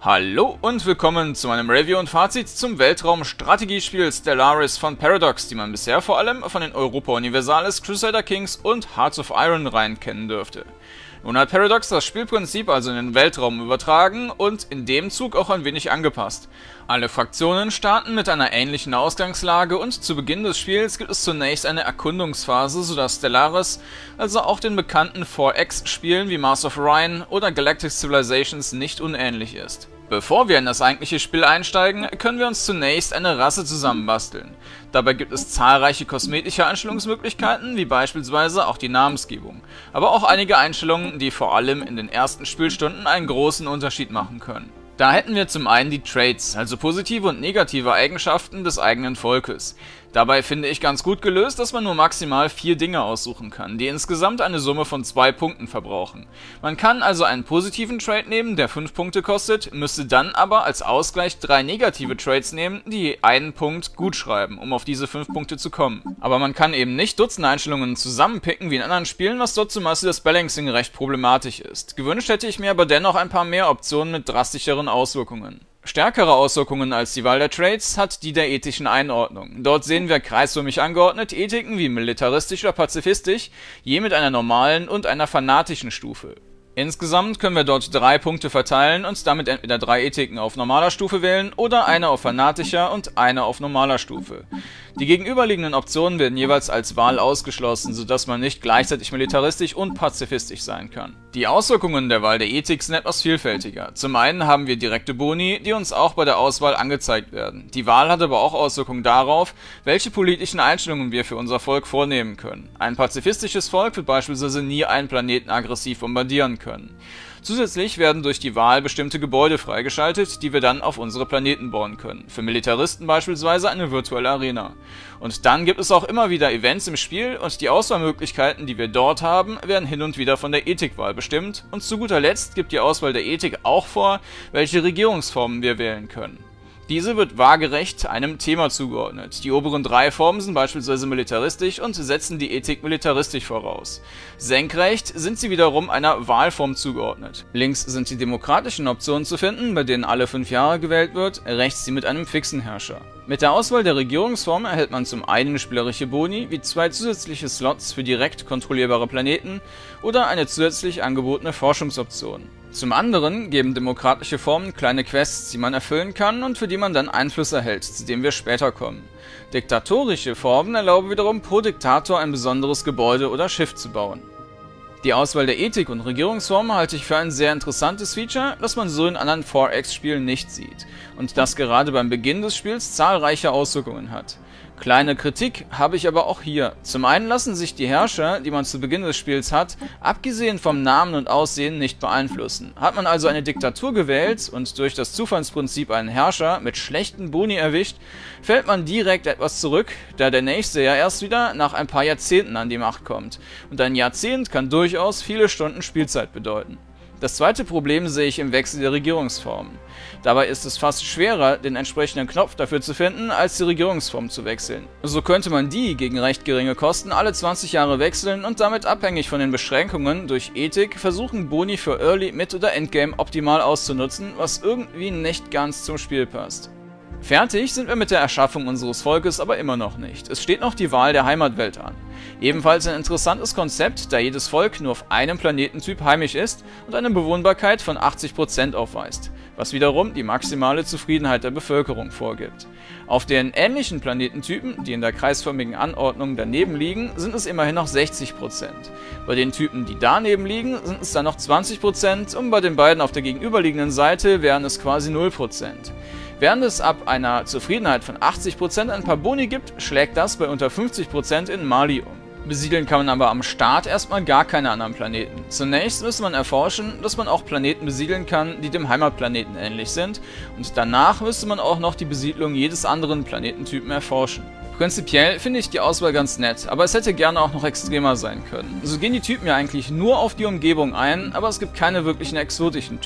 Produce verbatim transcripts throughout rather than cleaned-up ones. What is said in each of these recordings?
Hallo und willkommen zu meinem Review und Fazit zum Weltraum-Strategiespiel Stellaris von Paradox, die man bisher vor allem von den Europa Universalis, Crusader Kings und Hearts of Iron Reihen kennen dürfte. Nun hat Paradox das Spielprinzip also in den Weltraum übertragen und in dem Zug auch ein wenig angepasst. Alle Fraktionen starten mit einer ähnlichen Ausgangslage und zu Beginn des Spiels gibt es zunächst eine Erkundungsphase, sodass Stellaris also auch den bekannten vier X-Spielen wie Mars of Orion oder Galactic Civilizations nicht unähnlich ist. Bevor wir in das eigentliche Spiel einsteigen, können wir uns zunächst eine Rasse zusammenbasteln. Dabei gibt es zahlreiche kosmetische Einstellungsmöglichkeiten, wie beispielsweise auch die Namensgebung, aber auch einige Einstellungen, die vor allem in den ersten Spielstunden einen großen Unterschied machen können. Da hätten wir zum einen die Traits, also positive und negative Eigenschaften des eigenen Volkes. Dabei finde ich ganz gut gelöst, dass man nur maximal vier Dinge aussuchen kann, die insgesamt eine Summe von zwei Punkten verbrauchen. Man kann also einen positiven Trait nehmen, der fünf Punkte kostet, müsste dann aber als Ausgleich drei negative Traits nehmen, die einen Punkt gut schreiben, um auf diese fünf Punkte zu kommen. Aber man kann eben nicht Dutzende Einstellungen zusammenpicken wie in anderen Spielen, was dort zum Beispiel das Balancing recht problematisch ist. Gewünscht hätte ich mir aber dennoch ein paar mehr Optionen mit drastischeren Auswirkungen. Stärkere Auswirkungen als die Wahl der Traits hat die der ethischen Einordnung. Dort sehen wir kreisförmig angeordnet Ethiken wie militaristisch oder pazifistisch, je mit einer normalen und einer fanatischen Stufe. Insgesamt können wir dort drei Punkte verteilen und damit entweder drei Ethiken auf normaler Stufe wählen oder eine auf fanatischer und eine auf normaler Stufe. Die gegenüberliegenden Optionen werden jeweils als Wahl ausgeschlossen, sodass man nicht gleichzeitig militaristisch und pazifistisch sein kann. Die Auswirkungen der Wahl der Ethik sind etwas vielfältiger. Zum einen haben wir direkte Boni, die uns auch bei der Auswahl angezeigt werden. Die Wahl hat aber auch Auswirkungen darauf, welche politischen Einstellungen wir für unser Volk vornehmen können. Ein pazifistisches Volk wird beispielsweise nie einen Planeten aggressiv bombardieren können. Zusätzlich werden durch die Wahl bestimmte Gebäude freigeschaltet, die wir dann auf unsere Planeten bauen können. Für Militaristen beispielsweise eine virtuelle Arena. Und dann gibt es auch immer wieder Events im Spiel und die Auswahlmöglichkeiten, die wir dort haben, werden hin und wieder von der Ethikwahl bestimmt. Und zu guter Letzt gibt die Auswahl der Ethik auch vor, welche Regierungsformen wir wählen können. Diese wird waagerecht einem Thema zugeordnet. Die oberen drei Formen sind beispielsweise militaristisch und setzen die Ethik militaristisch voraus. Senkrecht sind sie wiederum einer Wahlform zugeordnet. Links sind die demokratischen Optionen zu finden, bei denen alle fünf Jahre gewählt wird, rechts sie mit einem fixen Herrscher. Mit der Auswahl der Regierungsform erhält man zum einen spielerische Boni, wie zwei zusätzliche Slots für direkt kontrollierbare Planeten oder eine zusätzlich angebotene Forschungsoption. Zum anderen geben demokratische Formen kleine Quests, die man erfüllen kann und für die man dann Einfluss erhält, zu dem wir später kommen. Diktatorische Formen erlauben wiederum pro Diktator ein besonderes Gebäude oder Schiff zu bauen. Die Auswahl der Ethik und Regierungsformen halte ich für ein sehr interessantes Feature, das man so in anderen vier X-Spielen nicht sieht und das gerade beim Beginn des Spiels zahlreiche Auswirkungen hat. Kleine Kritik habe ich aber auch hier. Zum einen lassen sich die Herrscher, die man zu Beginn des Spiels hat, abgesehen vom Namen und Aussehen nicht beeinflussen. Hat man also eine Diktatur gewählt und durch das Zufallsprinzip einen Herrscher mit schlechten Boni erwischt, fällt man direkt etwas zurück, da der nächste ja erst wieder nach ein paar Jahrzehnten an die Macht kommt. Und ein Jahrzehnt kann durchaus viele Stunden Spielzeit bedeuten. Das zweite Problem sehe ich im Wechsel der Regierungsformen. Dabei ist es fast schwerer, den entsprechenden Knopf dafür zu finden, als die Regierungsform zu wechseln. So könnte man die gegen recht geringe Kosten alle zwanzig Jahre wechseln und damit abhängig von den Beschränkungen durch Ethik versuchen, Boni für Early, Mid oder Endgame optimal auszunutzen, was irgendwie nicht ganz zum Spiel passt. Fertig sind wir mit der Erschaffung unseres Volkes aber immer noch nicht. Es steht noch die Wahl der Heimatwelt an. Ebenfalls ein interessantes Konzept, da jedes Volk nur auf einem Planetentyp heimisch ist und eine Bewohnbarkeit von achtzig Prozent aufweist, was wiederum die maximale Zufriedenheit der Bevölkerung vorgibt. Auf den ähnlichen Planetentypen, die in der kreisförmigen Anordnung daneben liegen, sind es immerhin noch sechzig Prozent. Bei den Typen, die daneben liegen, sind es dann noch zwanzig Prozent und bei den beiden auf der gegenüberliegenden Seite wären es quasi null Prozent. Während es ab einer Zufriedenheit von achtzig Prozent ein paar Boni gibt, schlägt das bei unter fünfzig Prozent in Mali um. Besiedeln kann man aber am Start erstmal gar keine anderen Planeten. Zunächst müsste man erforschen, dass man auch Planeten besiedeln kann, die dem Heimatplaneten ähnlich sind, und danach müsste man auch noch die Besiedlung jedes anderen Planetentypen erforschen. Prinzipiell finde ich die Auswahl ganz nett, aber es hätte gerne auch noch extremer sein können. So gehen die Typen ja eigentlich nur auf die Umgebung ein, aber es gibt keine wirklichen exotischen Typen.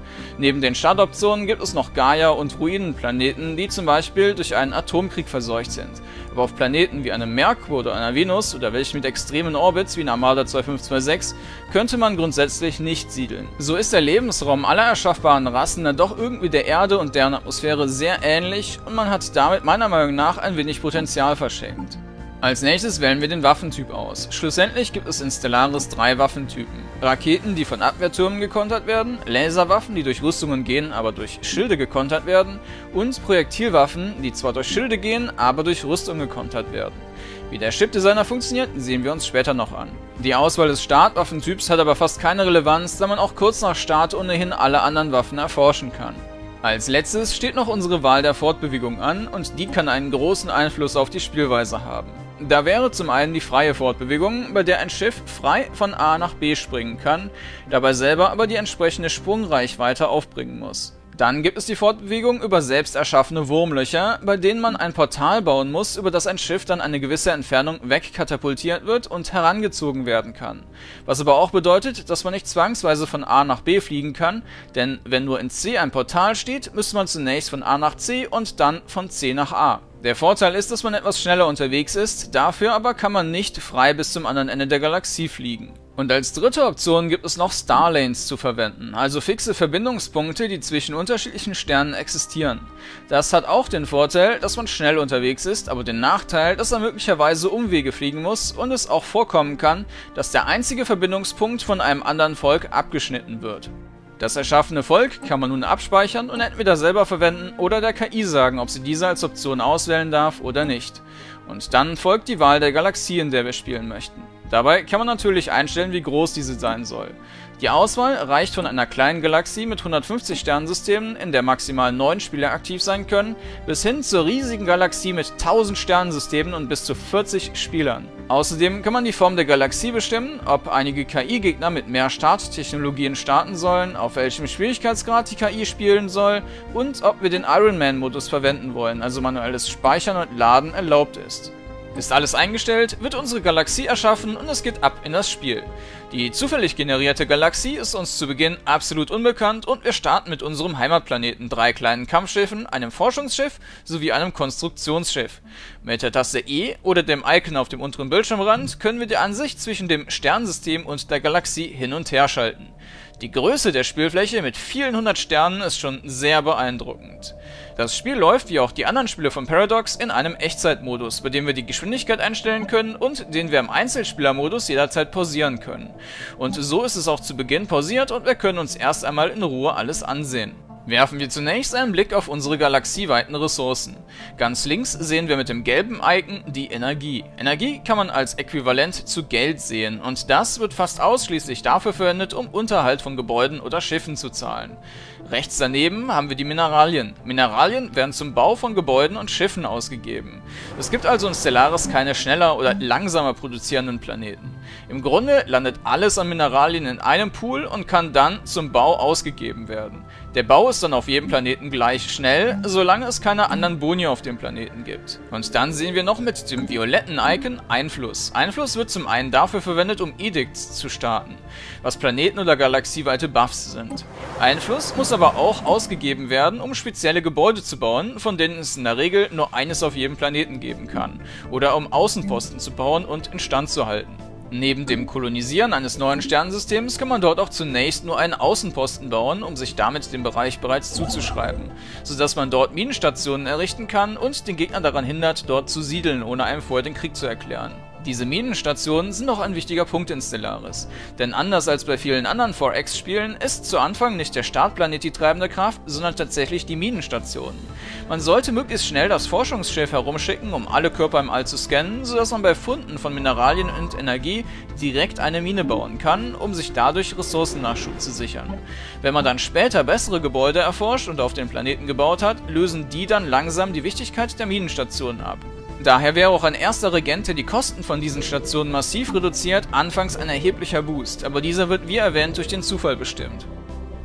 Neben den Startoptionen gibt es noch Gaia- und Ruinenplaneten, die zum Beispiel durch einen Atomkrieg verseucht sind. Aber auf Planeten wie einem Merkur oder einer Venus oder welchen mit extremen Orbits wie in Armada zwei fünf zwei sechs könnte man grundsätzlich nicht siedeln. So ist der Lebensraum aller erschaffbaren Rassen dann doch irgendwie der Erde und deren Atmosphäre sehr ähnlich und man hat damit meiner Meinung nach ein wenig Potenzial verschenkt. Als nächstes wählen wir den Waffentyp aus. Schlussendlich gibt es in Stellaris drei Waffentypen. Raketen, die von Abwehrtürmen gekontert werden, Laserwaffen, die durch Rüstungen gehen, aber durch Schilde gekontert werden und Projektilwaffen, die zwar durch Schilde gehen, aber durch Rüstung gekontert werden. Wie der Chipdesigner funktioniert, sehen wir uns später noch an. Die Auswahl des Startwaffentyps hat aber fast keine Relevanz, da man auch kurz nach Start ohnehin alle anderen Waffen erforschen kann. Als letztes steht noch unsere Wahl der Fortbewegung an und die kann einen großen Einfluss auf die Spielweise haben. Da wäre zum einen die freie Fortbewegung, bei der ein Schiff frei von A nach B springen kann, dabei selber aber die entsprechende Sprungreichweite aufbringen muss. Dann gibt es die Fortbewegung über selbst erschaffene Wurmlöcher, bei denen man ein Portal bauen muss, über das ein Schiff dann eine gewisse Entfernung wegkatapultiert wird und herangezogen werden kann. Was aber auch bedeutet, dass man nicht zwangsweise von A nach B fliegen kann, denn wenn nur in C ein Portal steht, müsste man zunächst von A nach C und dann von C nach A. Der Vorteil ist, dass man etwas schneller unterwegs ist, dafür aber kann man nicht frei bis zum anderen Ende der Galaxie fliegen. Und als dritte Option gibt es noch Starlanes zu verwenden, also fixe Verbindungspunkte, die zwischen unterschiedlichen Sternen existieren. Das hat auch den Vorteil, dass man schnell unterwegs ist, aber den Nachteil, dass er möglicherweise Umwege fliegen muss und es auch vorkommen kann, dass der einzige Verbindungspunkt von einem anderen Volk abgeschnitten wird. Das erschaffene Volk kann man nun abspeichern und entweder selber verwenden oder der K I sagen, ob sie diese als Option auswählen darf oder nicht. Und dann folgt die Wahl der Galaxie, in der wir spielen möchten. Dabei kann man natürlich einstellen, wie groß diese sein soll. Die Auswahl reicht von einer kleinen Galaxie mit hundertfünfzig Sternensystemen, in der maximal neun Spieler aktiv sein können, bis hin zur riesigen Galaxie mit tausend Sternensystemen und bis zu vierzig Spielern. Außerdem kann man die Form der Galaxie bestimmen, ob einige K I-Gegner mit mehr Starttechnologien starten sollen, auf welchem Schwierigkeitsgrad die K I spielen soll und ob wir den Iron Man-Modus verwenden wollen, also manuelles Speichern und Laden erlaubt ist. Ist alles eingestellt, wird unsere Galaxie erschaffen und es geht ab in das Spiel. Die zufällig generierte Galaxie ist uns zu Beginn absolut unbekannt und wir starten mit unserem Heimatplaneten, drei kleinen Kampfschiffen, einem Forschungsschiff sowie einem Konstruktionsschiff. Mit der Taste E oder dem Icon auf dem unteren Bildschirmrand können wir die Ansicht zwischen dem Sternensystem und der Galaxie hin und her schalten. Die Größe der Spielfläche mit vielen hundert Sternen ist schon sehr beeindruckend. Das Spiel läuft, wie auch die anderen Spiele von Paradox, in einem Echtzeitmodus, bei dem wir die Geschwindigkeit einstellen können und den wir im Einzelspielermodus jederzeit pausieren können. Und so ist es auch zu Beginn pausiert und wir können uns erst einmal in Ruhe alles ansehen. Werfen wir zunächst einen Blick auf unsere galaxieweiten Ressourcen. Ganz links sehen wir mit dem gelben Icon die Energie. Energie kann man als Äquivalent zu Geld sehen und das wird fast ausschließlich dafür verwendet, um Unterhalt von Gebäuden oder Schiffen zu zahlen. Rechts daneben haben wir die Mineralien. Mineralien werden zum Bau von Gebäuden und Schiffen ausgegeben. Es gibt also in Stellaris keine schneller oder langsamer produzierenden Planeten. Im Grunde landet alles an Mineralien in einem Pool und kann dann zum Bau ausgegeben werden. Der Bau ist dann auf jedem Planeten gleich schnell, solange es keine anderen Boni auf dem Planeten gibt. Und dann sehen wir noch mit dem violetten Icon Einfluss. Einfluss wird zum einen dafür verwendet, um Edicts zu starten, was Planeten- oder galaxieweite Buffs sind. Einfluss muss aber auch ausgegeben werden, um spezielle Gebäude zu bauen, von denen es in der Regel nur eines auf jedem Planeten geben kann, oder um Außenposten zu bauen und instand zu halten. Neben dem Kolonisieren eines neuen Sternensystems kann man dort auch zunächst nur einen Außenposten bauen, um sich damit den Bereich bereits zuzuschreiben, sodass man dort Minenstationen errichten kann und den Gegner daran hindert, dort zu siedeln, ohne einem vorher den Krieg zu erklären. Diese Minenstationen sind auch ein wichtiger Punkt in Stellaris, denn anders als bei vielen anderen vier X-Spielen ist zu Anfang nicht der Startplanet die treibende Kraft, sondern tatsächlich die Minenstationen. Man sollte möglichst schnell das Forschungsschiff herumschicken, um alle Körper im All zu scannen, sodass man bei Funden von Mineralien und Energie direkt eine Mine bauen kann, um sich dadurch Ressourcennachschub zu sichern. Wenn man dann später bessere Gebäude erforscht und auf den Planeten gebaut hat, lösen die dann langsam die Wichtigkeit der Minenstationen ab. Daher wäre auch ein erster Regent, der die Kosten von diesen Stationen massiv reduziert, anfangs ein erheblicher Boost, aber dieser wird wie erwähnt durch den Zufall bestimmt.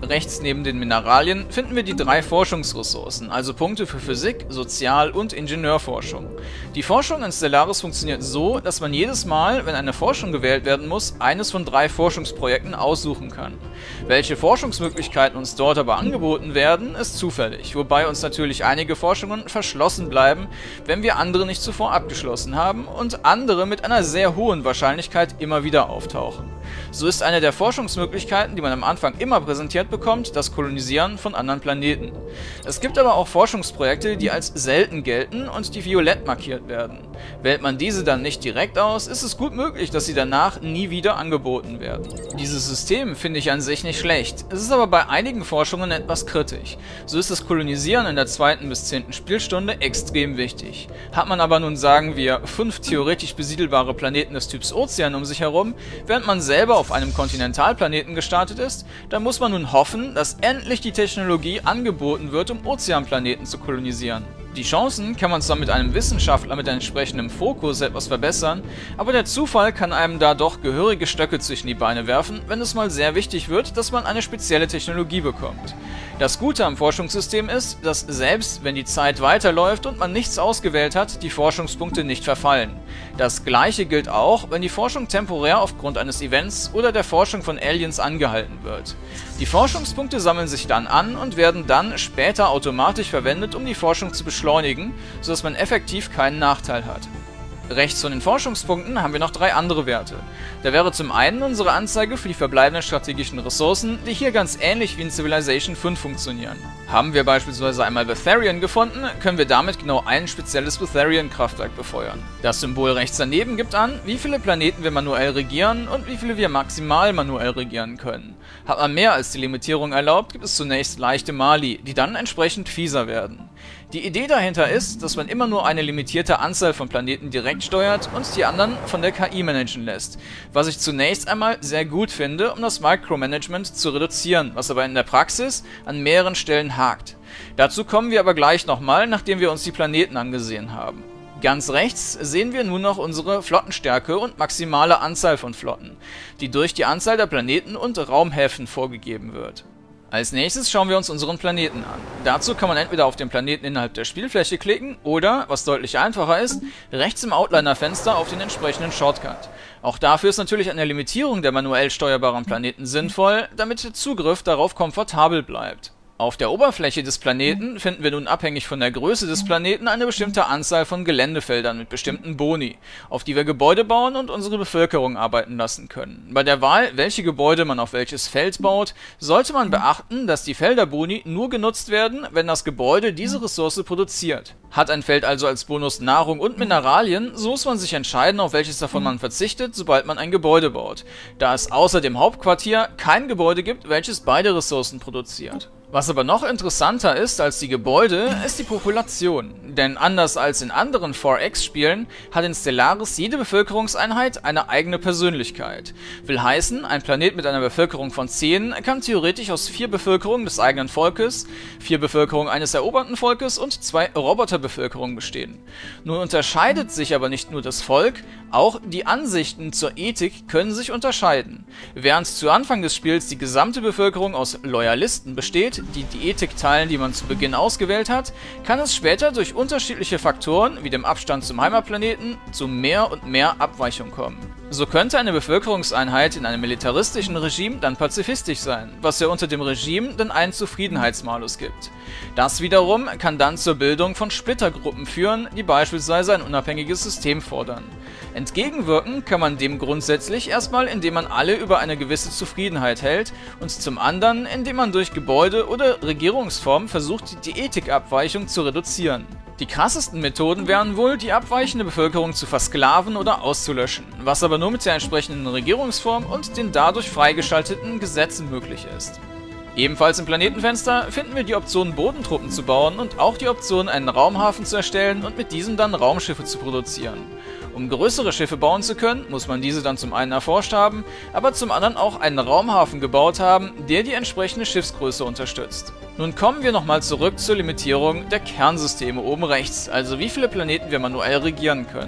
Rechts neben den Mineralien finden wir die drei Forschungsressourcen, also Punkte für Physik, Sozial- und Ingenieurforschung. Die Forschung in Stellaris funktioniert so, dass man jedes Mal, wenn eine Forschung gewählt werden muss, eines von drei Forschungsprojekten aussuchen kann. Welche Forschungsmöglichkeiten uns dort aber angeboten werden, ist zufällig, wobei uns natürlich einige Forschungen verschlossen bleiben, wenn wir andere nicht zuvor abgeschlossen haben und andere mit einer sehr hohen Wahrscheinlichkeit immer wieder auftauchen. So ist eine der Forschungsmöglichkeiten, die man am Anfang immer präsentiert bekommt, das Kolonisieren von anderen Planeten. Es gibt aber auch Forschungsprojekte, die als selten gelten und die violett markiert werden. Wählt man diese dann nicht direkt aus, ist es gut möglich, dass sie danach nie wieder angeboten werden. Dieses System finde ich an sich nicht schlecht, es ist aber bei einigen Forschungen etwas kritisch. So ist das Kolonisieren in der zweiten bis zehnten Spielstunde extrem wichtig. Hat man aber nun, sagen wir, fünf theoretisch besiedelbare Planeten des Typs Ozean um sich herum, während man selber auf einem Kontinentalplaneten gestartet ist, dann muss man nun hoffen, dass endlich die Technologie angeboten wird, um Ozeanplaneten zu kolonisieren. Die Chancen kann man zwar mit einem Wissenschaftler mit entsprechendem Fokus etwas verbessern, aber der Zufall kann einem da doch gehörige Stöcke zwischen die Beine werfen, wenn es mal sehr wichtig wird, dass man eine spezielle Technologie bekommt. Das Gute am Forschungssystem ist, dass selbst wenn die Zeit weiterläuft und man nichts ausgewählt hat, die Forschungspunkte nicht verfallen. Das gleiche gilt auch, wenn die Forschung temporär aufgrund eines Events oder der Forschung von Aliens angehalten wird. Die Forschungspunkte sammeln sich dann an und werden dann später automatisch verwendet, um die Forschung zu beschleunigen, sodass man effektiv keinen Nachteil hat. Rechts von den Forschungspunkten haben wir noch drei andere Werte. Da wäre zum einen unsere Anzeige für die verbleibenden strategischen Ressourcen, die hier ganz ähnlich wie in Civilization fünf funktionieren. Haben wir beispielsweise einmal Betharian gefunden, können wir damit genau ein spezielles Betharian-Kraftwerk befeuern. Das Symbol rechts daneben gibt an, wie viele Planeten wir manuell regieren und wie viele wir maximal manuell regieren können. Hat man mehr als die Limitierung erlaubt, gibt es zunächst leichte Mali, die dann entsprechend fieser werden. Die Idee dahinter ist, dass man immer nur eine limitierte Anzahl von Planeten direkt steuert und die anderen von der K I managen lässt, was ich zunächst einmal sehr gut finde, um das Micromanagement zu reduzieren, was aber in der Praxis an mehreren Stellen hakt. Dazu kommen wir aber gleich nochmal, nachdem wir uns die Planeten angesehen haben. Ganz rechts sehen wir nun noch unsere Flottenstärke und maximale Anzahl von Flotten, die durch die Anzahl der Planeten und Raumhäfen vorgegeben wird. Als nächstes schauen wir uns unseren Planeten an. Dazu kann man entweder auf den Planeten innerhalb der Spielfläche klicken oder, was deutlich einfacher ist, rechts im Outliner-Fenster auf den entsprechenden Shortcut. Auch dafür ist natürlich eine Limitierung der manuell steuerbaren Planeten sinnvoll, damit der Zugriff darauf komfortabel bleibt. Auf der Oberfläche des Planeten finden wir nun abhängig von der Größe des Planeten eine bestimmte Anzahl von Geländefeldern mit bestimmten Boni, auf die wir Gebäude bauen und unsere Bevölkerung arbeiten lassen können. Bei der Wahl, welche Gebäude man auf welches Feld baut, sollte man beachten, dass die Felderboni nur genutzt werden, wenn das Gebäude diese Ressource produziert. Hat ein Feld also als Bonus Nahrung und Mineralien, so muss man sich entscheiden, auf welches davon man verzichtet, sobald man ein Gebäude baut, da es außer dem Hauptquartier kein Gebäude gibt, welches beide Ressourcen produziert. Was aber noch interessanter ist als die Gebäude, ist die Population. Denn anders als in anderen vier X-Spielen hat in Stellaris jede Bevölkerungseinheit eine eigene Persönlichkeit. Will heißen, ein Planet mit einer Bevölkerung von zehn kann theoretisch aus vier Bevölkerungen des eigenen Volkes, vier Bevölkerungen eines eroberten Volkes und zwei Roboterbevölkerungen bestehen. Nun unterscheidet sich aber nicht nur das Volk, auch die Ansichten zur Ethik können sich unterscheiden. Während zu Anfang des Spiels die gesamte Bevölkerung aus Loyalisten besteht, die die Ethik teilen, die man zu Beginn ausgewählt hat, kann es später durch unterschiedliche Faktoren, wie dem Abstand zum Heimatplaneten, zu mehr und mehr Abweichung kommen. So könnte eine Bevölkerungseinheit in einem militaristischen Regime dann pazifistisch sein, was ja unter dem Regime dann einen Zufriedenheitsmalus gibt. Das wiederum kann dann zur Bildung von Splittergruppen führen, die beispielsweise ein unabhängiges System fordern. Entgegenwirken kann man dem grundsätzlich erstmal, indem man alle über eine gewisse Zufriedenheit hält und zum anderen, indem man durch Gebäude oder Regierungsformen versucht, die Ethikabweichung zu reduzieren. Die krassesten Methoden wären wohl, die abweichende Bevölkerung zu versklaven oder auszulöschen, was aber nur mit der entsprechenden Regierungsform und den dadurch freigeschalteten Gesetzen möglich ist. Ebenfalls im Planetenfenster finden wir die Option, Bodentruppen zu bauen und auch die Option, einen Raumhafen zu erstellen und mit diesem dann Raumschiffe zu produzieren. Um größere Schiffe bauen zu können, muss man diese dann zum einen erforscht haben, aber zum anderen auch einen Raumhafen gebaut haben, der die entsprechende Schiffsgröße unterstützt. Nun kommen wir nochmal zurück zur Limitierung der Kernsysteme oben rechts, also wie viele Planeten wir manuell regieren können.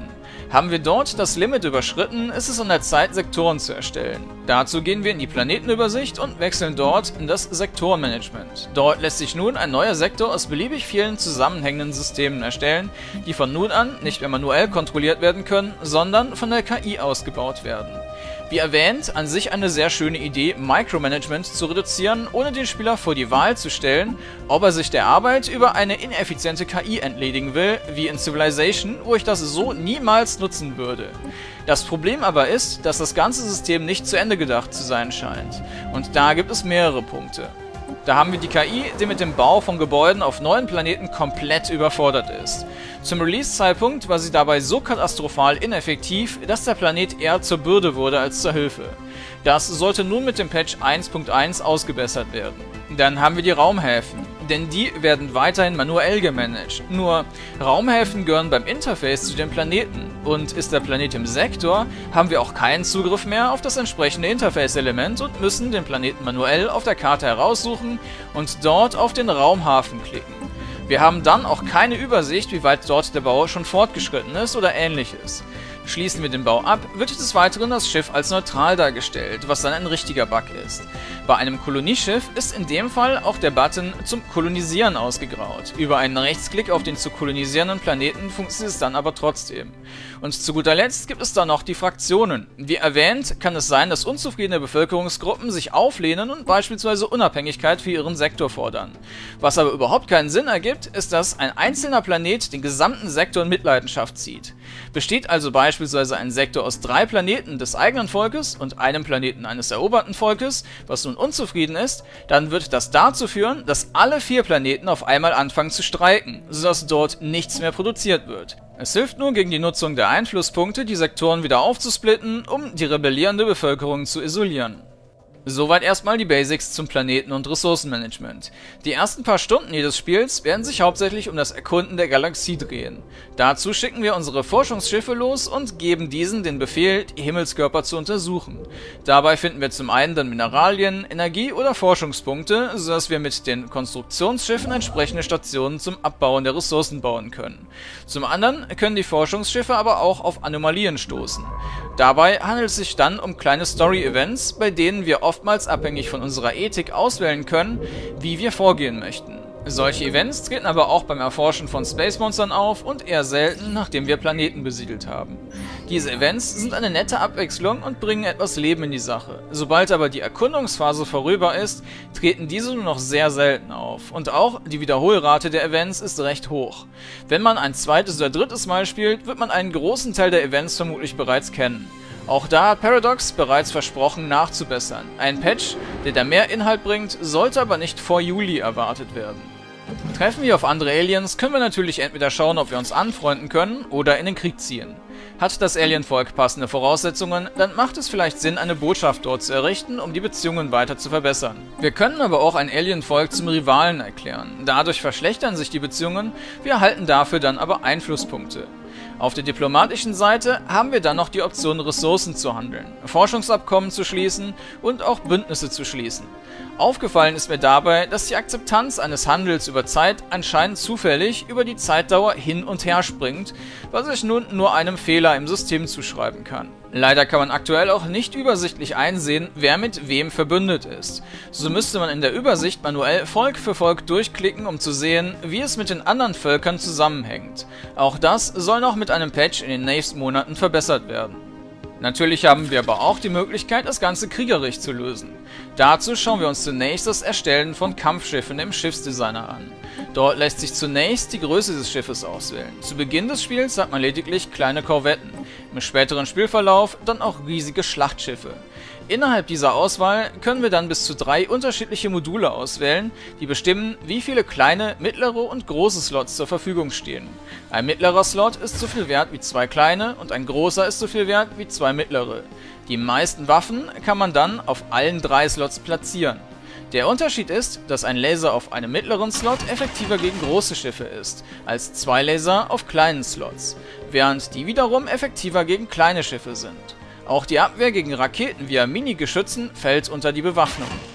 Haben wir dort das Limit überschritten, ist es an der Zeit, Sektoren zu erstellen. Dazu gehen wir in die Planetenübersicht und wechseln dort in das Sektorenmanagement. Dort lässt sich nun ein neuer Sektor aus beliebig vielen zusammenhängenden Systemen erstellen, die von nun an nicht mehr manuell kontrolliert werden können, sondern von der K I ausgebaut werden. Wie erwähnt, an sich eine sehr schöne Idee, Micromanagement zu reduzieren, ohne den Spieler vor die Wahl zu stellen, ob er sich der Arbeit über eine ineffiziente K I entledigen will, wie in Civilization, wo ich das so niemals nutzen würde. Das Problem aber ist, dass das ganze System nicht zu Ende gedacht zu sein scheint. Und da gibt es mehrere Punkte. Da haben wir die K I, die mit dem Bau von Gebäuden auf neuen Planeten komplett überfordert ist. Zum Release-Zeitpunkt war sie dabei so katastrophal ineffektiv, dass der Planet eher zur Bürde wurde als zur Hilfe. Das sollte nun mit dem Patch eins Punkt eins ausgebessert werden. Dann haben wir die Raumhäfen, denn die werden weiterhin manuell gemanagt. Nur, Raumhäfen gehören beim Interface zu den Planeten und ist der Planet im Sektor, haben wir auch keinen Zugriff mehr auf das entsprechende Interface-Element und müssen den Planeten manuell auf der Karte heraussuchen und dort auf den Raumhafen klicken. Wir haben dann auch keine Übersicht, wie weit dort der Bau schon fortgeschritten ist oder ähnliches. Schließen wir den Bau ab, wird des Weiteren das Schiff als neutral dargestellt, was dann ein richtiger Bug ist. Bei einem Kolonieschiff ist in dem Fall auch der Button zum Kolonisieren ausgegraut. Über einen Rechtsklick auf den zu kolonisierenden Planeten funktioniert es dann aber trotzdem. Und zu guter Letzt gibt es dann noch die Fraktionen. Wie erwähnt, kann es sein, dass unzufriedene Bevölkerungsgruppen sich auflehnen und beispielsweise Unabhängigkeit für ihren Sektor fordern. Was aber überhaupt keinen Sinn ergibt, ist, dass ein einzelner Planet den gesamten Sektor in Mitleidenschaft zieht. Besteht also beispielsweise ein Sektor aus drei Planeten des eigenen Volkes und einem Planeten eines eroberten Volkes, was nun unzufrieden ist, dann wird das dazu führen, dass alle vier Planeten auf einmal anfangen zu streiken, sodass dort nichts mehr produziert wird. Es hilft nur gegen die Nutzung der Einflusspunkte, die Sektoren wieder aufzusplitten, um die rebellierende Bevölkerung zu isolieren. Soweit erstmal die Basics zum Planeten- und Ressourcenmanagement. Die ersten paar Stunden jedes Spiels werden sich hauptsächlich um das Erkunden der Galaxie drehen. Dazu schicken wir unsere Forschungsschiffe los und geben diesen den Befehl, die Himmelskörper zu untersuchen. Dabei finden wir zum einen dann Mineralien, Energie- oder Forschungspunkte, sodass wir mit den Konstruktionsschiffen entsprechende Stationen zum Abbauen der Ressourcen bauen können. Zum anderen können die Forschungsschiffe aber auch auf Anomalien stoßen. Dabei handelt es sich dann um kleine Story-Events, bei denen wir oftmals abhängig von unserer Ethik auswählen können, wie wir vorgehen möchten. Solche Events treten aber auch beim Erforschen von Space-Monstern auf und eher selten, nachdem wir Planeten besiedelt haben. Diese Events sind eine nette Abwechslung und bringen etwas Leben in die Sache. Sobald aber die Erkundungsphase vorüber ist, treten diese nur noch sehr selten auf. Und auch die Wiederholrate der Events ist recht hoch. Wenn man ein zweites oder drittes Mal spielt, wird man einen großen Teil der Events vermutlich bereits kennen. Auch da hat Paradox bereits versprochen nachzubessern. Ein Patch, der da mehr Inhalt bringt, sollte aber nicht vor Juli erwartet werden. Treffen wir auf andere Aliens, können wir natürlich entweder schauen, ob wir uns anfreunden können oder in den Krieg ziehen. Hat das Alienvolk passende Voraussetzungen, dann macht es vielleicht Sinn, eine Botschaft dort zu errichten, um die Beziehungen weiter zu verbessern. Wir können aber auch ein Alienvolk zum Rivalen erklären. Dadurch verschlechtern sich die Beziehungen, wir erhalten dafür dann aber Einflusspunkte. Auf der diplomatischen Seite haben wir dann noch die Option, Ressourcen zu handeln, Forschungsabkommen zu schließen und auch Bündnisse zu schließen. Aufgefallen ist mir dabei, dass die Akzeptanz eines Handels über Zeit anscheinend zufällig über die Zeitdauer hin und her springt, was ich nun nur einem Fehler im System zuschreiben kann. Leider kann man aktuell auch nicht übersichtlich einsehen, wer mit wem verbündet ist. So müsste man in der Übersicht manuell Volk für Volk durchklicken, um zu sehen, wie es mit den anderen Völkern zusammenhängt. Auch das soll noch mit einem Patch in den nächsten Monaten verbessert werden. Natürlich haben wir aber auch die Möglichkeit, das Ganze kriegerisch zu lösen. Dazu schauen wir uns zunächst das Erstellen von Kampfschiffen im Schiffsdesigner an. Dort lässt sich zunächst die Größe des Schiffes auswählen. Zu Beginn des Spiels hat man lediglich kleine Korvetten, im späteren Spielverlauf dann auch riesige Schlachtschiffe. Innerhalb dieser Auswahl können wir dann bis zu drei unterschiedliche Module auswählen, die bestimmen, wie viele kleine, mittlere und große Slots zur Verfügung stehen. Ein mittlerer Slot ist so viel wert wie zwei kleine und ein großer ist so viel wert wie zwei mittlere. Die meisten Waffen kann man dann auf allen drei Slots platzieren. Der Unterschied ist, dass ein Laser auf einem mittleren Slot effektiver gegen große Schiffe ist, als zwei Laser auf kleinen Slots, während die wiederum effektiver gegen kleine Schiffe sind. Auch die Abwehr gegen Raketen via Mini-Geschützen fällt unter die Bewaffnung.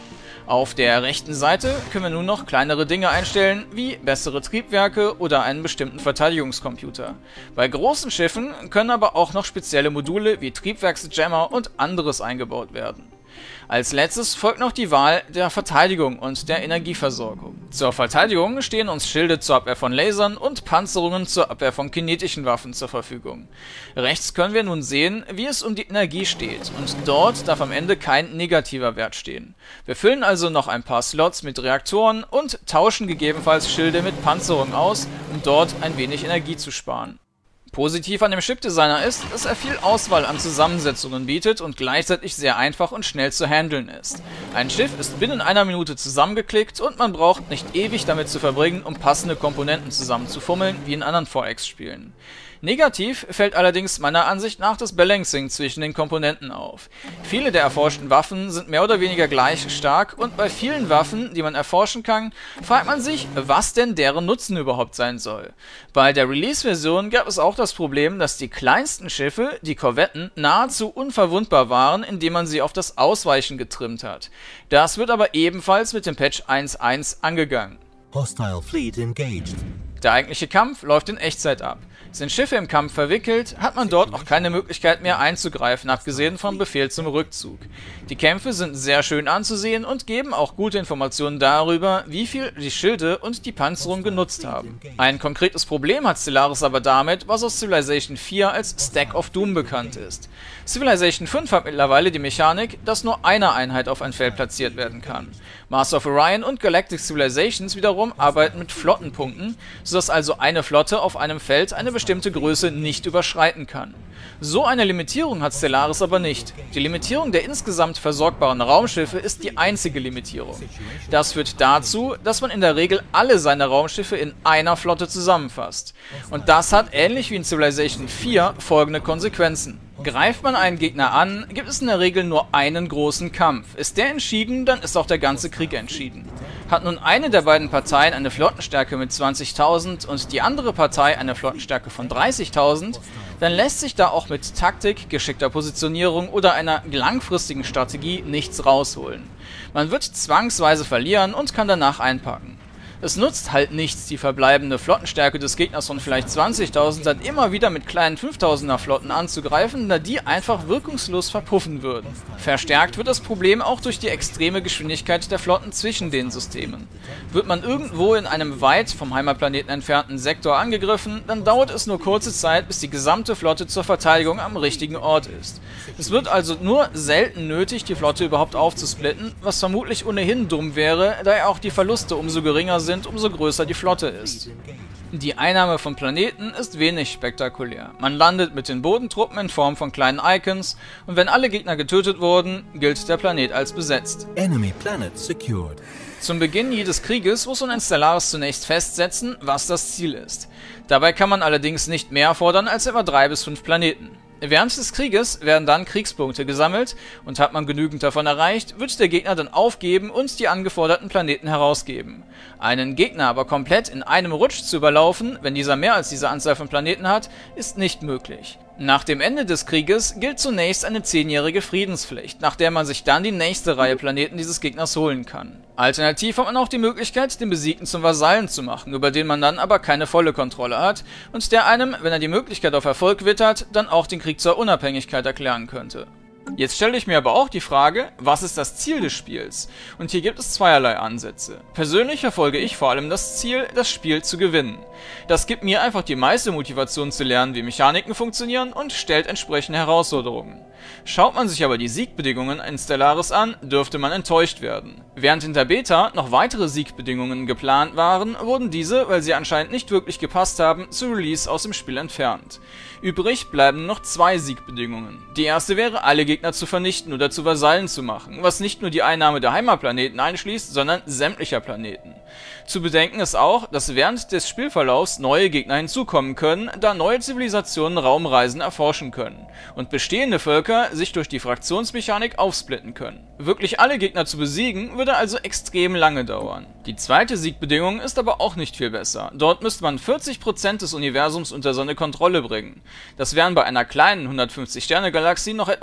Auf der rechten Seite können wir nun noch kleinere Dinge einstellen, wie bessere Triebwerke oder einen bestimmten Verteidigungscomputer. Bei großen Schiffen können aber auch noch spezielle Module wie Triebwerksjammer und anderes eingebaut werden. Als letztes folgt noch die Wahl der Verteidigung und der Energieversorgung. Zur Verteidigung stehen uns Schilde zur Abwehr von Lasern und Panzerungen zur Abwehr von kinetischen Waffen zur Verfügung. Rechts können wir nun sehen, wie es um die Energie steht, und dort darf am Ende kein negativer Wert stehen. Wir füllen also noch ein paar Slots mit Reaktoren und tauschen gegebenenfalls Schilde mit Panzerung aus, um dort ein wenig Energie zu sparen. Positiv an dem Chipdesigner ist, dass er viel Auswahl an Zusammensetzungen bietet und gleichzeitig sehr einfach und schnell zu handeln ist. Ein Schiff ist binnen einer Minute zusammengeklickt und man braucht nicht ewig damit zu verbringen, um passende Komponenten zusammenzufummeln, wie in anderen vier X-Spielen. Negativ fällt allerdings meiner Ansicht nach das Balancing zwischen den Komponenten auf. Viele der erforschten Waffen sind mehr oder weniger gleich stark und bei vielen Waffen, die man erforschen kann, fragt man sich, was denn deren Nutzen überhaupt sein soll. Bei der Release-Version gab es auch das Problem, dass die kleinsten Schiffe, die Korvetten, nahezu unverwundbar waren, indem man sie auf das Ausweichen getrimmt hat. Das wird aber ebenfalls mit dem Patch eins Punkt eins angegangen. Hostile fleet engaged. Der eigentliche Kampf läuft in Echtzeit ab. Sind Schiffe im Kampf verwickelt, hat man dort auch keine Möglichkeit mehr einzugreifen, abgesehen vom Befehl zum Rückzug. Die Kämpfe sind sehr schön anzusehen und geben auch gute Informationen darüber, wie viel die Schilde und die Panzerung genutzt haben. Ein konkretes Problem hat Stellaris aber damit, was aus Civilization vier als Stack of Doom bekannt ist. Civilization fünf hat mittlerweile die Mechanik, dass nur eine Einheit auf ein Feld platziert werden kann. Master of Orion und Galactic Civilizations wiederum arbeiten mit Flottenpunkten, sodass also eine Flotte auf einem Feld eine bestimmte Größe nicht überschreiten kann. So eine Limitierung hat Stellaris aber nicht. Die Limitierung der insgesamt versorgbaren Raumschiffe ist die einzige Limitierung. Das führt dazu, dass man in der Regel alle seine Raumschiffe in einer Flotte zusammenfasst. Und das hat, ähnlich wie in Civilization vier, folgende Konsequenzen. Greift man einen Gegner an, gibt es in der Regel nur einen großen Kampf. Ist der entschieden, dann ist auch der ganze Krieg entschieden. Hat nun eine der beiden Parteien eine Flottenstärke mit zwanzigtausend und die andere Partei eine Flottenstärke von dreißigtausend, dann lässt sich da auch mit Taktik, geschickter Positionierung oder einer langfristigen Strategie nichts rausholen. Man wird zwangsweise verlieren und kann danach einpacken. Es nutzt halt nichts, die verbleibende Flottenstärke des Gegners von vielleicht zwanzigtausend dann immer wieder mit kleinen fünftausender Flotten anzugreifen, da die einfach wirkungslos verpuffen würden. Verstärkt wird das Problem auch durch die extreme Geschwindigkeit der Flotten zwischen den Systemen. Wird man irgendwo in einem weit vom Heimatplaneten entfernten Sektor angegriffen, dann dauert es nur kurze Zeit, bis die gesamte Flotte zur Verteidigung am richtigen Ort ist. Es wird also nur selten nötig, die Flotte überhaupt aufzusplitten, was vermutlich ohnehin dumm wäre, da ja auch die Verluste umso geringer sind, sind, umso größer die Flotte ist. Die Einnahme von Planeten ist wenig spektakulär. Man landet mit den Bodentruppen in Form von kleinen Icons und wenn alle Gegner getötet wurden, gilt der Planet als besetzt. Enemy planet secured. Zum Beginn jedes Krieges muss man in Stellaris zunächst festsetzen, was das Ziel ist. Dabei kann man allerdings nicht mehr fordern als etwa drei bis fünf Planeten. Während des Krieges werden dann Kriegspunkte gesammelt und hat man genügend davon erreicht, wird der Gegner dann aufgeben und die angeforderten Planeten herausgeben. Einen Gegner aber komplett in einem Rutsch zu überlaufen, wenn dieser mehr als diese Anzahl von Planeten hat, ist nicht möglich. Nach dem Ende des Krieges gilt zunächst eine zehnjährige Friedenspflicht, nach der man sich dann die nächste Reihe Planeten dieses Gegners holen kann. Alternativ hat man auch die Möglichkeit, den Besiegten zum Vasallen zu machen, über den man dann aber keine volle Kontrolle hat und der einem, wenn er die Möglichkeit auf Erfolg wittert, dann auch den Krieg zur Unabhängigkeit erklären könnte. Jetzt stelle ich mir aber auch die Frage, was ist das Ziel des Spiels? Und hier gibt es zweierlei Ansätze. Persönlich verfolge ich vor allem das Ziel, das Spiel zu gewinnen. Das gibt mir einfach die meiste Motivation zu lernen, wie Mechaniken funktionieren und stellt entsprechende Herausforderungen. Schaut man sich aber die Siegbedingungen in Stellaris an, dürfte man enttäuscht werden. Während in der Beta noch weitere Siegbedingungen geplant waren, wurden diese, weil sie anscheinend nicht wirklich gepasst haben, zu Release aus dem Spiel entfernt. Übrig bleiben noch zwei Siegbedingungen. Die erste wäre, alle Gegner zu vernichten oder zu Vasallen zu machen, was nicht nur die Einnahme der Heimatplaneten einschließt, sondern sämtlicher Planeten. Zu bedenken ist auch, dass während des Spielverlaufs neue Gegner hinzukommen können, da neue Zivilisationen Raumreisen erforschen können und bestehende Völker sich durch die Fraktionsmechanik aufsplitten können. Wirklich alle Gegner zu besiegen, würde also extrem lange dauern. Die zweite Siegbedingung ist aber auch nicht viel besser. Dort müsste man vierzig Prozent des Universums unter seine Kontrolle bringen. Das wären bei einer kleinen hundertfünfzig Sterne Galaxie noch etwa fünfzig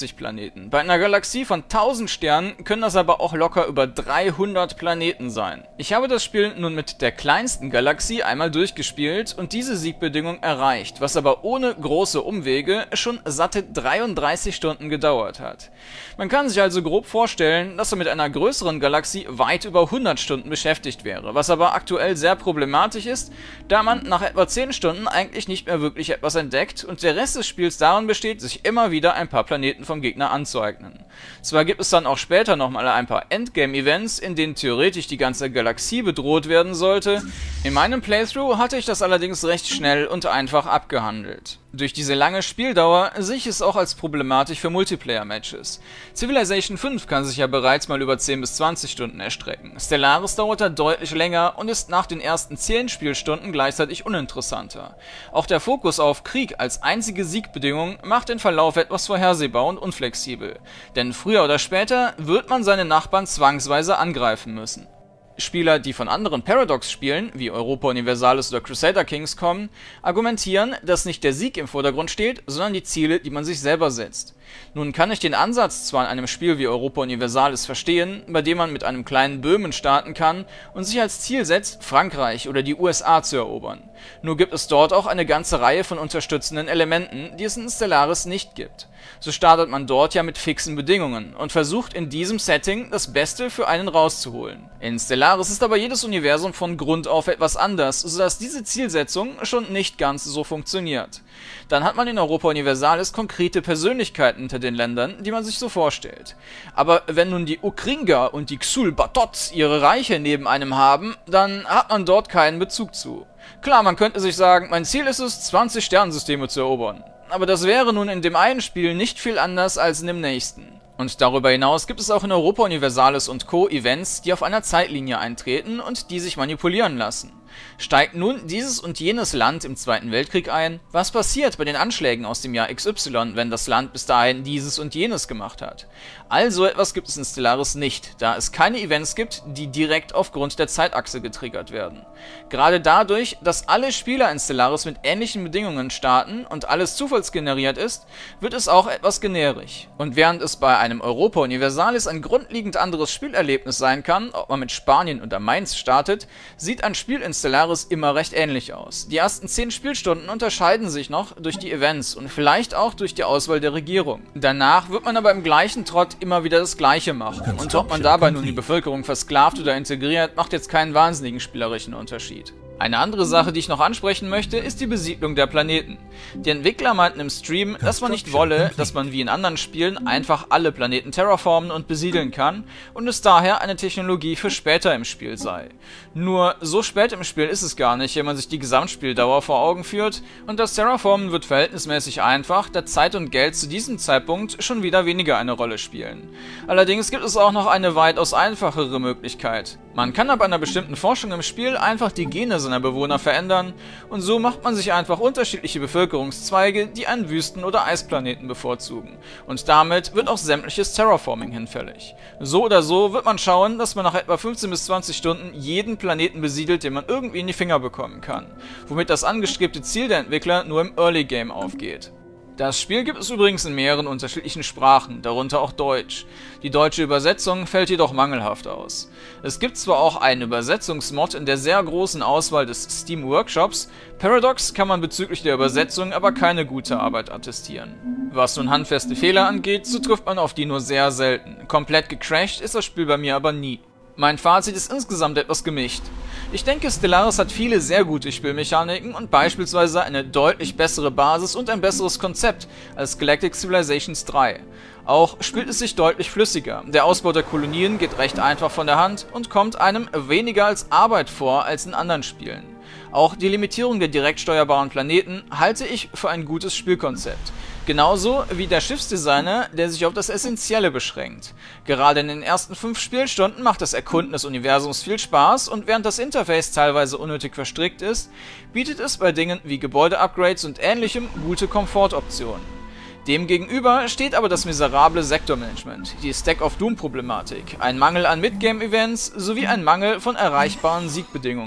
vierzig Planeten. Bei einer Galaxie von tausend Sternen können das aber auch locker über dreihundert Planeten sein. Ich habe das Spiel nun mit der kleinsten Galaxie einmal durchgespielt und diese Siegbedingung erreicht, was aber ohne große Umwege schon satte dreiunddreißig Stunden gedauert hat. Man kann sich also grob vorstellen, dass er mit einer größeren Galaxie weit über hundert Stunden beschäftigt wäre, was aber aktuell sehr problematisch ist, da man nach etwa zehn Stunden eigentlich nicht mehr wirklich etwas entdeckt und der Rest des Spiels darin besteht, sich immer wieder ein paar Planeten vom Gegner anzueignen. Zwar gibt es dann auch später nochmal ein paar Endgame-Events, in denen theoretisch die ganze Galaxie bedroht werden sollte. In meinem Playthrough hatte ich das allerdings recht schnell und einfach abgehandelt. Durch diese lange Spieldauer sehe ich es auch als problematisch für Multiplayer-Matches. Civilization fünf kann sich ja bereits mal über zehn bis zwanzig Stunden erstrecken. Stellaris dauert da deutlich länger und ist nach den ersten zehn Spielstunden gleichzeitig uninteressanter. Auch der Fokus auf Krieg als einzige Siegbedingung macht den Verlauf etwas vorhersehbar und unflexibel. Denn früher oder später wird man seine Nachbarn zwangsweise angreifen müssen. Spieler, die von anderen Paradox-Spielen, wie Europa Universalis oder Crusader Kings kommen, argumentieren, dass nicht der Sieg im Vordergrund steht, sondern die Ziele, die man sich selber setzt. Nun kann ich den Ansatz zwar in einem Spiel wie Europa Universalis verstehen, bei dem man mit einem kleinen Böhmen starten kann und sich als Ziel setzt, Frankreich oder die U S A zu erobern. Nur gibt es dort auch eine ganze Reihe von unterstützenden Elementen, die es in Stellaris nicht gibt. So startet man dort ja mit fixen Bedingungen und versucht in diesem Setting das Beste für einen rauszuholen. In Stellaris ist aber jedes Universum von Grund auf etwas anders, sodass diese Zielsetzung schon nicht ganz so funktioniert. Dann hat man in Europa Universalis konkrete Persönlichkeiten hinter den Ländern, die man sich so vorstellt. Aber wenn nun die Ukringer und die Xul-Batots ihre Reiche neben einem haben, dann hat man dort keinen Bezug zu. Klar, man könnte sich sagen, mein Ziel ist es, zwanzig Sternensysteme zu erobern. Aber das wäre nun in dem einen Spiel nicht viel anders als in dem nächsten. Und darüber hinaus gibt es auch in Europa Universalis und Co. Events, die auf einer Zeitlinie eintreten und die sich manipulieren lassen. Steigt nun dieses und jenes Land im Zweiten Weltkrieg ein? Was passiert bei den Anschlägen aus dem Jahr X Y, wenn das Land bis dahin dieses und jenes gemacht hat? All so etwas gibt es in Stellaris nicht, da es keine Events gibt, die direkt aufgrund der Zeitachse getriggert werden. Gerade dadurch, dass alle Spieler in Stellaris mit ähnlichen Bedingungen starten und alles zufallsgeneriert ist, wird es auch etwas generisch. Und während es bei einem Europa Universalis ein grundlegend anderes Spielerlebnis sein kann, ob man mit Spanien oder Mainz startet, sieht ein Spiel in Stellaris immer recht ähnlich aus. Die ersten zehn Spielstunden unterscheiden sich noch durch die Events und vielleicht auch durch die Auswahl der Regierung. Danach wird man aber im gleichen Trott immer wieder das Gleiche machen. Und ob man dabei nun die Bevölkerung versklavt oder integriert, macht jetzt keinen wahnsinnigen spielerischen Unterschied. Eine andere Sache, die ich noch ansprechen möchte, ist die Besiedlung der Planeten. Die Entwickler meinten im Stream, dass man nicht wolle, dass man wie in anderen Spielen einfach alle Planeten terraformen und besiedeln kann und es daher eine Technologie für später im Spiel sei. Nur, so spät im Spiel ist es gar nicht, wenn man sich die Gesamtspieldauer vor Augen führt und das Terraformen wird verhältnismäßig einfach, da Zeit und Geld zu diesem Zeitpunkt schon wieder weniger eine Rolle spielen. Allerdings gibt es auch noch eine weitaus einfachere Möglichkeit. Man kann ab einer bestimmten Forschung im Spiel einfach die Gene seiner Bewohner verändern und so macht man sich einfach unterschiedliche Bevölkerungszweige, die einen Wüsten- oder Eisplaneten bevorzugen. Und damit wird auch sämtliches Terraforming hinfällig. So oder so wird man schauen, dass man nach etwa fünfzehn bis zwanzig Stunden jeden Planeten besiedelt, den man irgendwie in die Finger bekommen kann, womit das angestrebte Ziel der Entwickler nur im Early Game aufgeht. Das Spiel gibt es übrigens in mehreren unterschiedlichen Sprachen, darunter auch Deutsch. Die deutsche Übersetzung fällt jedoch mangelhaft aus. Es gibt zwar auch einen Übersetzungsmod in der sehr großen Auswahl des Steam Workshops, Paradox kann man bezüglich der Übersetzung aber keine gute Arbeit attestieren. Was nun handfeste Fehler angeht, so trifft man auf die nur sehr selten. Komplett gecrashed ist das Spiel bei mir aber nie. Mein Fazit ist insgesamt etwas gemischt. Ich denke, Stellaris hat viele sehr gute Spielmechaniken und beispielsweise eine deutlich bessere Basis und ein besseres Konzept als Galactic Civilizations drei. Auch spielt es sich deutlich flüssiger. Der Ausbau der Kolonien geht recht einfach von der Hand und kommt einem weniger als Arbeit vor als in anderen Spielen. Auch die Limitierung der direkt steuerbaren Planeten halte ich für ein gutes Spielkonzept. Genauso wie der Schiffsdesigner, der sich auf das Essentielle beschränkt. Gerade in den ersten fünf Spielstunden macht das Erkunden des Universums viel Spaß und während das Interface teilweise unnötig verstrickt ist, bietet es bei Dingen wie Gebäude-Upgrades und ähnlichem gute Komfortoptionen. Demgegenüber steht aber das miserable Sektormanagement, die Stack-of-Doom-Problematik, ein Mangel an Midgame-Events sowie ein Mangel von erreichbaren Siegbedingungen.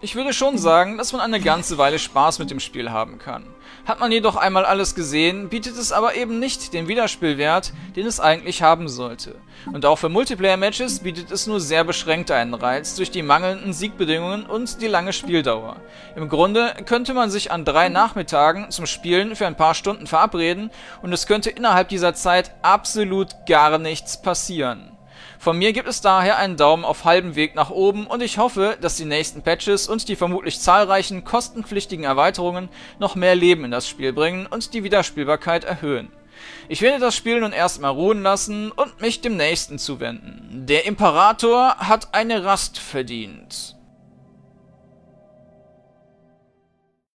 Ich würde schon sagen, dass man eine ganze Weile Spaß mit dem Spiel haben kann. Hat man jedoch einmal alles gesehen, bietet es aber eben nicht den Wiederspielwert, den es eigentlich haben sollte. Und auch für Multiplayer-Matches bietet es nur sehr beschränkt einen Reiz durch die mangelnden Siegbedingungen und die lange Spieldauer. Im Grunde könnte man sich an drei Nachmittagen zum Spielen für ein paar Stunden verabreden und es könnte innerhalb dieser Zeit absolut gar nichts passieren. Von mir gibt es daher einen Daumen auf halbem Weg nach oben und ich hoffe, dass die nächsten Patches und die vermutlich zahlreichen kostenpflichtigen Erweiterungen noch mehr Leben in das Spiel bringen und die Wiederspielbarkeit erhöhen. Ich werde das Spiel nun erstmal ruhen lassen und mich dem nächsten zuwenden. Der Imperator hat eine Rast verdient.